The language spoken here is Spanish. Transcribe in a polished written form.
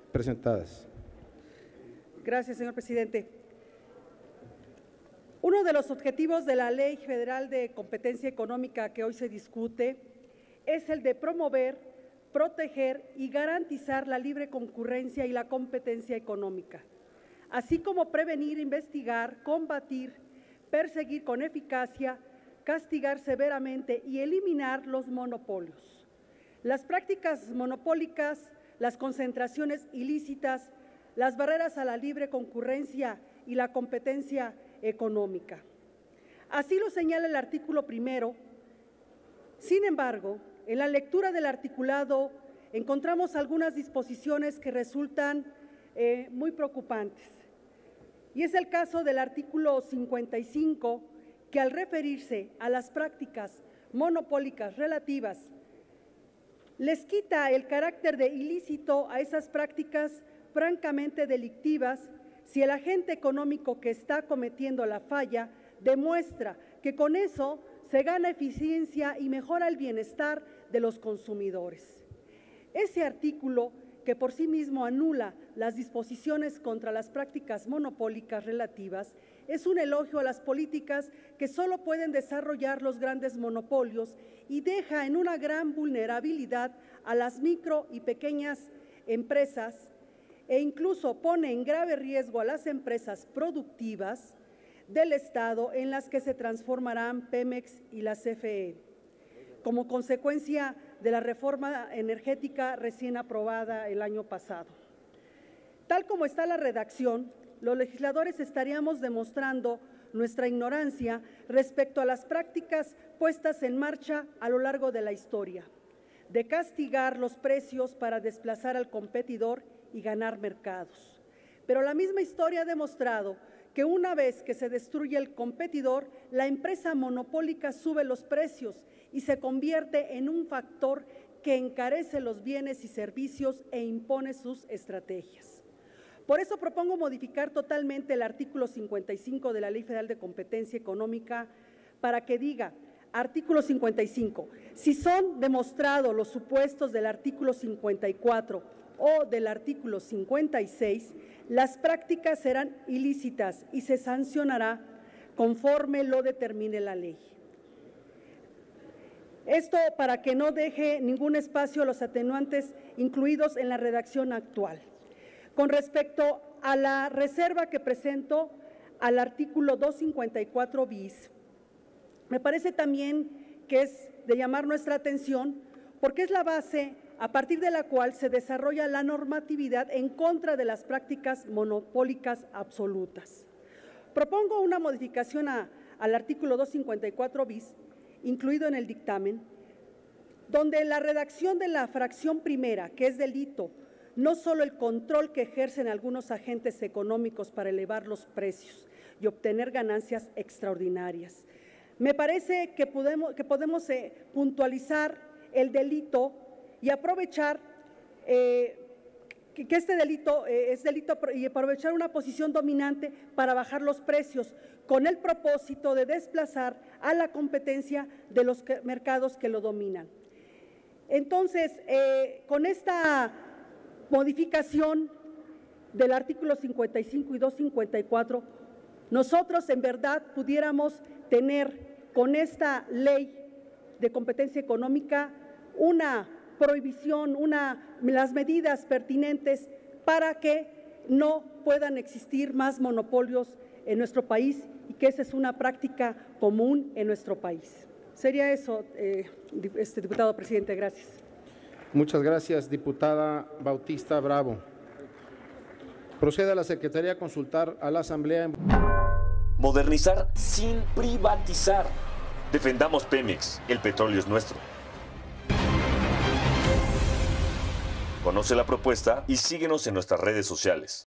presentadas. Gracias, señor presidente. Uno de los objetivos de la Ley Federal de Competencia Económica que hoy se discute es el de promover, proteger y garantizar la libre concurrencia y la competencia económica, así como prevenir, investigar, combatir, perseguir con eficacia, castigar severamente y eliminar los monopolios. Las prácticas monopólicas, las concentraciones ilícitas, las barreras a la libre concurrencia y la competencia económica. Así lo señala el artículo primero. Sin embargo, en la lectura del articulado encontramos algunas disposiciones que resultan muy preocupantes. Y es el caso del artículo 55, que al referirse a las prácticas monopólicas relativas, les quita el carácter de ilícito a esas prácticas francamente delictivas si el agente económico que está cometiendo la falla demuestra que con eso se gana eficiencia y mejora el bienestar de los consumidores. Ese artículo, que por sí mismo anula las disposiciones contra las prácticas monopólicas relativas, es un elogio a las políticas que solo pueden desarrollar los grandes monopolios y deja en una gran vulnerabilidad a las micro y pequeñas empresas e incluso pone en grave riesgo a las empresas productivas del Estado en las que se transformarán Pemex y la CFE, como consecuencia de la reforma energética recién aprobada el año pasado. Tal como está la redacción, los legisladores estaríamos demostrando nuestra ignorancia respecto a las prácticas puestas en marcha a lo largo de la historia, de castigar los precios para desplazar al competidor y ganar mercados. Pero la misma historia ha demostrado que una vez que se destruye el competidor, la empresa monopólica sube los precios y se convierte en un factor que encarece los bienes y servicios e impone sus estrategias. Por eso propongo modificar totalmente el artículo 55 de la Ley Federal de Competencia Económica para que diga, artículo 55, si son demostrados los supuestos del artículo 54 o del artículo 56, las prácticas serán ilícitas y se sancionará conforme lo determine la ley. Esto para que no deje ningún espacio a los atenuantes incluidos en la redacción actual. Con respecto a la reserva que presento al artículo 254 bis, me parece también que es de llamar nuestra atención porque es la base a partir de la cual se desarrolla la normatividad en contra de las prácticas monopólicas absolutas. Propongo una modificación al artículo 254 bis, incluido en el dictamen, donde la redacción de la fracción primera, que es delito, no solo el control que ejercen algunos agentes económicos para elevar los precios y obtener ganancias extraordinarias. Me parece que podemos puntualizar el delito y aprovechar que este delito es delito y aprovechar una posición dominante para bajar los precios con el propósito de desplazar a la competencia de los mercados que lo dominan. Entonces, con esta modificación del artículo 55 y 254, nosotros en verdad pudiéramos tener con esta ley de competencia económica una prohibición, las medidas pertinentes para que no puedan existir más monopolios en nuestro país y que esa es una práctica común en nuestro país. Sería eso, diputado presidente. Gracias. Muchas gracias, diputada Bautista Bravo. Procede a la Secretaría a consultar a la Asamblea. Modernizar sin privatizar. Defendamos Pemex, el petróleo es nuestro. Conoce la propuesta y síguenos en nuestras redes sociales.